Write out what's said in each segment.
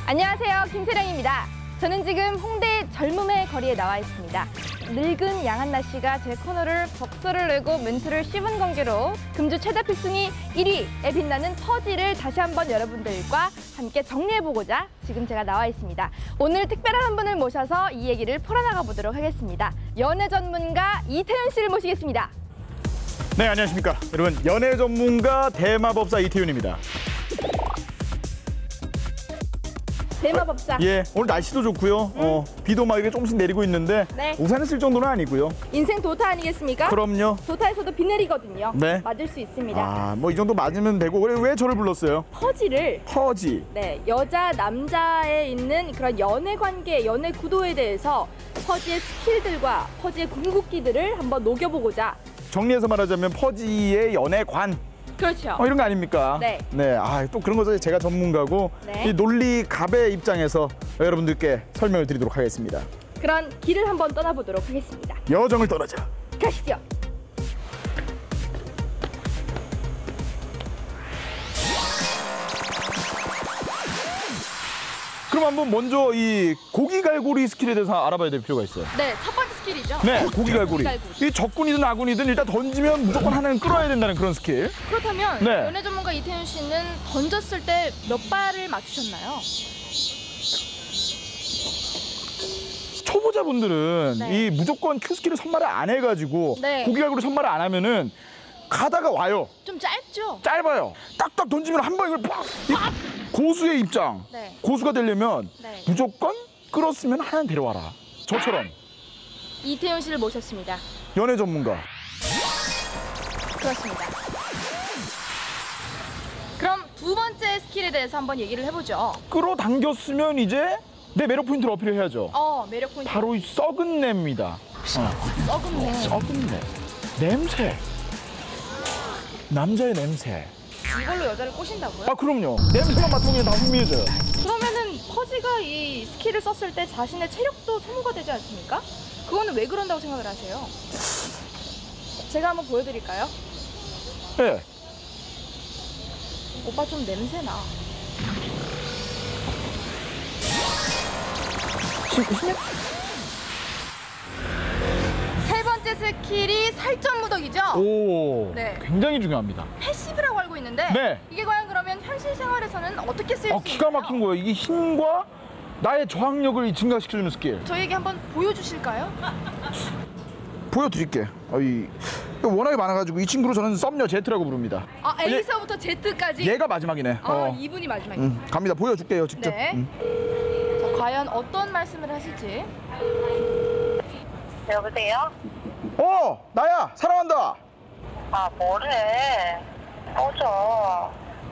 안녕하세요, 김세령입니다. 저는 지금 홍대 젊음의 거리에 나와 있습니다. 늙은 양한나 씨가 제 코너를 벅소를 내고 멘트를 씹은 관계로 금주 최다 필순위 1위에 빛나는 퍼지를 다시 한번 여러분들과 함께 정리해보고자 지금 제가 나와 있습니다. 오늘 특별한 한 분을 모셔서 이 얘기를 풀어나가 보도록 하겠습니다. 연애 전문가 이태윤 씨를 모시겠습니다. 네, 안녕하십니까. 여러분, 연애 전문가 대마법사 이태윤입니다. 대마법사. 예, 오늘 날씨도 좋고요. 비도 막 이렇게 조금씩 내리고 있는데 네. 우산을 쓸 정도는 아니고요. 인생 도타 아니겠습니까? 그럼요. 도타에서도 비 내리거든요. 네. 맞을 수 있습니다. 아, 뭐 이 정도 맞으면 되고. 그래, 왜 저를 불렀어요? 퍼지를 퍼지. 네, 여자, 남자에 있는 그런 연애 관계, 연애 구도에 대해서 퍼지의 스킬들과 퍼지의 궁극기들을 한번 녹여보고자. 정리해서 말하자면 퍼지의 연애관. 그렇죠. 이런 거 아닙니까? 네. 네, 아, 또 그런 거죠. 제가 전문가고 네. 이 논리갑의 입장에서 여러분들께 설명을 드리도록 하겠습니다. 그런 길을 한번 떠나보도록 하겠습니다. 여정을 떠나자. 가시죠. 그럼 한번 먼저 이 고기갈고리 스킬에 대해서 알아봐야 될 필요가 있어요. 네, 첫 번째 스킬이죠. 네, 고기갈고리. 고기갈고리. 이 적군이든 아군이든 일단 던지면 무조건 하나는 끌어야 된다는 그런 스킬. 그렇다면 네. 연애 전문가 이태윤 씨는 던졌을 때 몇 발을 맞추셨나요? 초보자분들은 네. 이 무조건 Q 스킬을 선발을 안 해가지고 네. 고기갈고리 선발을 안 하면은 가다가 와요. 좀 짧죠? 짧아요. 딱딱 던지면 한 방에 팍! 고수의 입장. 네. 고수가 되려면 네. 무조건 끌었으면 하나는 데려와라. 저처럼 이태윤 씨를 모셨습니다. 연애 전문가. 그렇습니다. 그럼 두 번째 스킬에 대해서 한번 얘기를 해보죠. 끌어당겼으면 이제 내 매력 포인트를 어필해야죠. 매력 포인트. 바로 이 썩은 내입니다. 썩은 내. 썩은 내. 냄새. 남자의 냄새. 이걸로 여자를 꼬신다고요? 아, 그럼요. 냄새만 맡으면 다 흥미해져요. 그러면은 퍼지가 이 스킬을 썼을 때 자신의 체력도 소모가 되지 않습니까? 그거는 왜 그런다고 생각을 하세요? 제가 한번 보여드릴까요? 네. 오빠 좀 냄새나. 세 번째 스킬이 살점 무더기죠? 오, 네. 굉장히 중요합니다. 패시브라고 알고 있는데 네. 이게 과연 그러면 현실 생활에서는 어떻게 쓰일 수 있나요? 기가 막힌 거예요. 이게 힘과 나의 저항력을 증가시켜주는 스킬. 저희에게 한번 보여주실까요? 보여드릴게. 워낙에 많아가지고 이 친구로 저는 썸녀 제트라고 부릅니다. 아, A서부터 Z까지? 얘가 마지막이네. 이분이 마지막이에요. 갑니다. 보여줄게요, 직접. 네. 자, 과연 어떤 말씀을 하실지. 여보세요? 나야. 사랑한다. 아, 뭐래? 꺼져.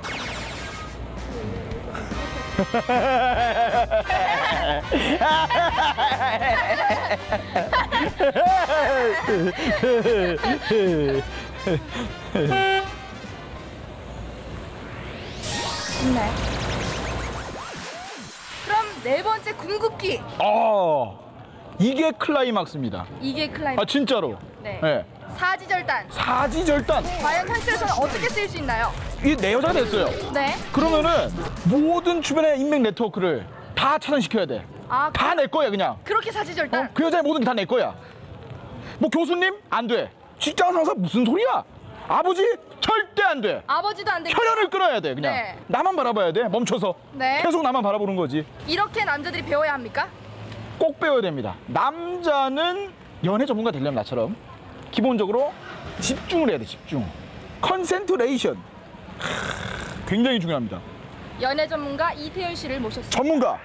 네. 그럼 네 번째 궁극기. 이게 클라이막스입니다. 이게 클라이맥스. 진짜로. 네. 사지절단. 사지절단. 과연 현실에서는 어떻게 쓰일 수 있나요? 이게 내 여자가 됐어요. 네. 그러면은 모든 주변의 인맥 네트워크를 다 차단시켜야 돼. 아, 다 내 거야, 그냥. 그렇게 사지절단. 그 여자의 모든 게 다 내 거야. 뭐 교수님? 안 돼. 직장 상사 무슨 소리야? 아버지? 절대 안 돼. 아버지도 안 되고. 혈연을 끊어야 돼, 그냥. 네. 나만 바라봐야 돼, 멈춰서. 네. 계속 나만 바라보는 거지. 이렇게 남자들이 배워야 합니까? 꼭 배워야 됩니다. 남자는 연애 전문가 되려면 나처럼 기본적으로 집중을 해야 돼, 집중. 컨센트레이션. 굉장히 중요합니다. 연애 전문가 이태윤 씨를 모셨습니다. 전문가.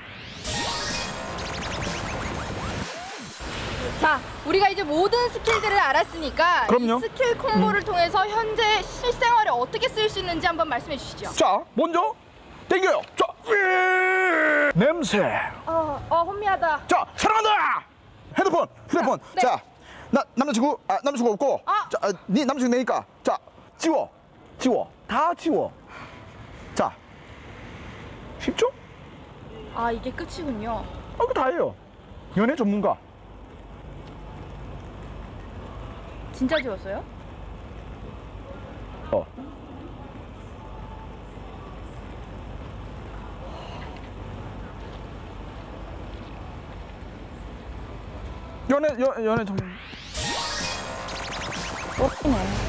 자, 우리가 이제 모든 스킬들을 알았으니까 그럼요. 이 스킬 콤보를 통해서 현재 실생활에 어떻게 쓰일 수 있는지 한번 말씀해 주시죠. 자, 먼저 땡겨요. 자, 냄새. 혼미하다. 자, 사랑한다. 휴대폰. 네. 자, 남자친구 없고. 자, 네 남자친구 내니까. 자, 지워. 다 지워. 자, 쉽죠? 이게 끝이군요. 그거 다예요. 연애 전문가. 진짜 지웠어요? 연애 좀. 뽀뽀네.